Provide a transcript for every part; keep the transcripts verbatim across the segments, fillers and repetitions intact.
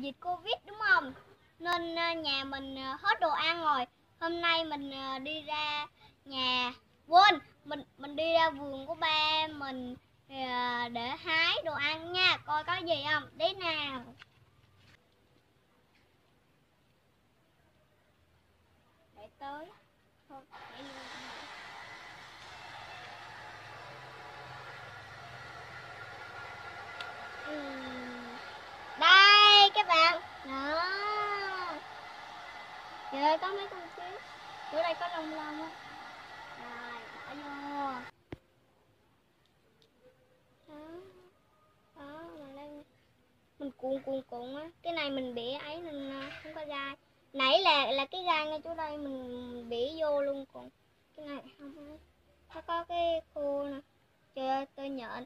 dịch Covid đúng không? Nên nhà mình hết đồ ăn rồi. Hôm nay mình đi ra nhà quên mình mình đi ra vườn của ba mình để hái đồ ăn nha, coi có gì không. Đi nào. Để tới. Thôi, để vô. Đây các bạn. Đó. Trời ơi, có mấy con chim. Chỗ đây có lông lông á. Rồi, bỏ vô. Đó. Đó, mình lên. Mình cuộn cuộn cuộn á. Cái này mình bẻ ấy nên không có gai. Nãy là là cái gai ngay chỗ đây mình bẻ vô luôn, còn cái này không á. Nó có cái khô nè. Trời ơi, tôi nhện.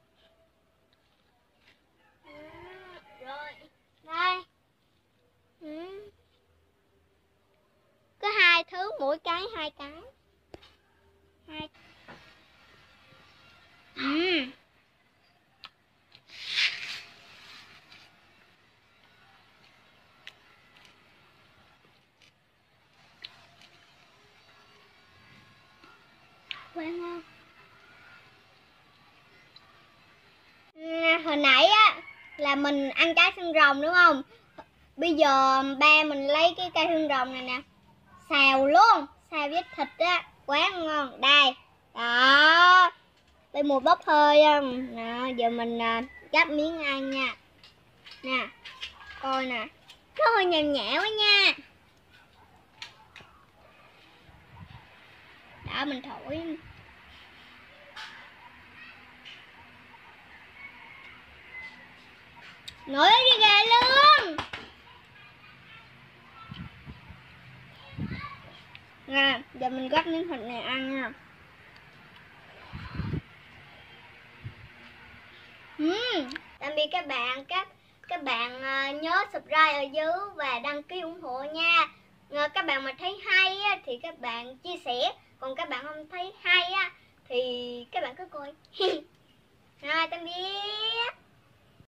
Rồi, đây. Ừ. Có hai thứ, mỗi cái hai cái. Hai. Ừ. Quen không? Hồi nãy á là mình ăn trái xương rồng đúng không? Bây giờ ba mình lấy cái cây xương rồng này nè, xào luôn, xào với thịt á, quá ngon. Đây, đó, đây mùi bốc hơi không? Đó, giờ mình gắp miếng ăn nha. Nè, coi nè, nó hơi nhạt nhẽo quá nha. Đó, mình thổi. Nổi cái ghê luôn. Nè, giờ mình gắp miếng thịt này ăn nha. Uhm, tạm biệt các bạn. Các các bạn uh, nhớ subscribe ở dưới và đăng ký ủng hộ nha. Uh, các bạn mà thấy hay á, thì các bạn chia sẻ, còn các bạn không thấy hay á, thì các bạn cứ coi. Rồi, tạm biệt.